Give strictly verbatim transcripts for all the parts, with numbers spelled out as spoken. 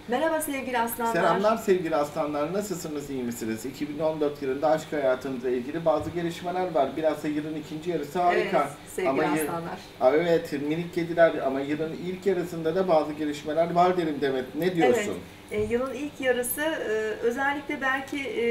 Merhaba sevgili aslanlar. Selamlar sevgili aslanlar, nasılsınız, iyi misiniz? iki bin on dört yılında aşk hayatınızla ilgili bazı gelişmeler var. Biraz da yılın ikinci yarısı harika. Evet sevgili ama aslanlar. Aa, evet, minik kediler, ama yılın ilk yarısında da bazı gelişmeler var derim Demet. Ne diyorsun? Evet, e, yılın ilk yarısı e, özellikle belki e,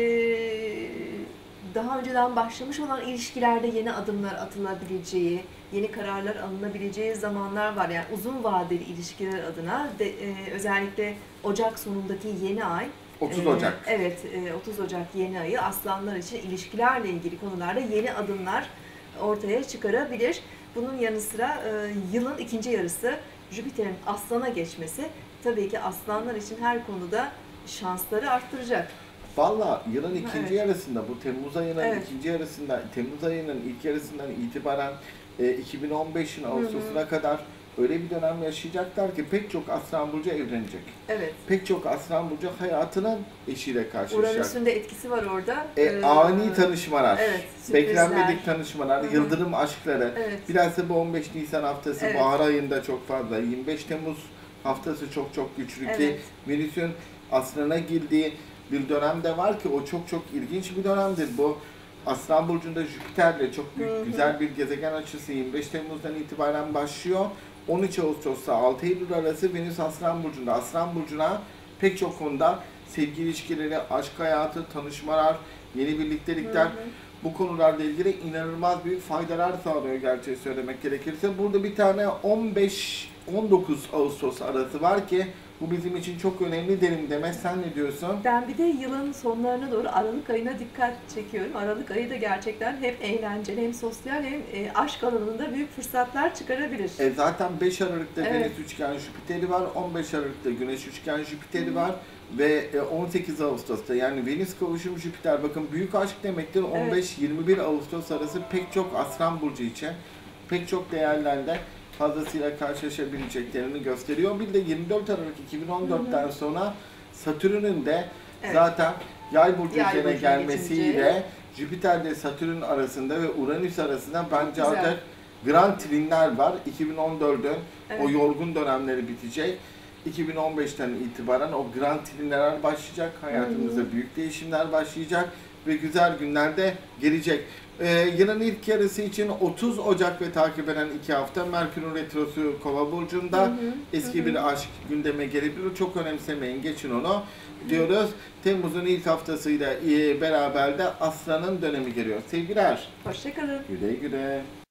daha önceden başlamış olan ilişkilerde yeni adımlar atılabileceği, yeni kararlar alınabileceği zamanlar var. Yani uzun vadeli ilişkiler adına de, e, özellikle Ocak sonundaki yeni ay. otuz e, Ocak. Evet, e, otuz Ocak yeni ayı aslanlar için ilişkilerle ilgili konularda yeni adımlar ortaya çıkarabilir. Bunun yanı sıra e, yılın ikinci yarısı Jüpiter'in Aslan'a geçmesi tabii ki aslanlar için her konuda şansları arttıracak. Valla yılın ikinci Evet. yarısında, bu Temmuz ayının Evet. ikinci yarısında, Temmuz ayının ilk yarısından itibaren e, iki bin on beşin Ağustos'una kadar öyle bir dönem yaşayacaklar ki pek çok Aslan Burcu evlenecek. Evet. Pek çok Aslan Burcu hayatının eşiyle karşılaşacak. Uranüs'ün de etkisi var orada. E, Ee, ani tanışmalar, evet, sürprizler. beklenmedik tanışmalar, Hı hı. yıldırım aşkları. Evet. Biraz da bu on beş Nisan haftası, Evet. bahar ayında çok fazla. yirmi beş Temmuz haftası çok çok güçlü ki Evet. Venüs'ün Aslan'a girdiği bir dönem de var ki o çok çok ilginç bir dönemdir. Bu Aslan Burcu'nda Jüpiter'le çok büyük, Hı hı. güzel bir gezegen açısı yirmi beş Temmuz'dan itibaren başlıyor. on üç Ağustos'ta altı Eylül arası Venüs Aslan Burcu'nda. Aslan Burcu'na pek çok konuda sevgi ilişkileri, aşk hayatı, tanışmalar, yeni birliktelikler, Hı hı. bu konularla ilgili inanılmaz büyük faydalar sağlıyor gerçeği söylemek gerekirse. Burada bir tane on beş on dokuz Ağustos arası var ki bu bizim için çok önemli derim Demet. Sen ne diyorsun? Ben bir de yılın sonlarına doğru Aralık ayına dikkat çekiyorum. Aralık ayı da gerçekten hem eğlenceli hem sosyal hem e, aşk alanında büyük fırsatlar çıkarabilir. E zaten beş Aralık'ta Evet. Venüs üçgen Jüpiter'i var, on beş Aralık'ta Güneş üçgen Jüpiter'i var ve on sekiz Ağustos'ta, yani Venüs kavuşum Jüpiter, bakın büyük aşk demektir. on beş yirmi bir Ağustos arası pek çok Aslan Burcu için pek çok değerlerle fazlasıyla karşılaşabileceklerini gösteriyor. Bir de yirmi dört Aralık iki bin on dörtten sonra Satürn'ün de Evet. zaten Yay burcu Yay üzerine burcuna gelmesiyle geçince Jüpiter ile Satürn arasında ve Uranüs arasında bence güzel. artık grand trinler var. iki bin on dördün Evet. o yorgun dönemleri bitecek. iki bin on beşten itibaren o grand trinler başlayacak. Hayatımızda Hı hı. büyük değişimler başlayacak ve güzel günler de gelecek. Ee, yılın ilk yarısı için otuz Ocak ve takip eden iki hafta Merkür'ün retrosu Kova burcunda. Hı hı, Eski hı. bir aşk gündeme gelebilir. Çok önemsemeyin, geçin onu diyoruz. Temmuz'un ilk haftasıyla e, beraber de Aslan'ın dönemi geliyor. Sevgiler. Hoşça kalın. Güle güle.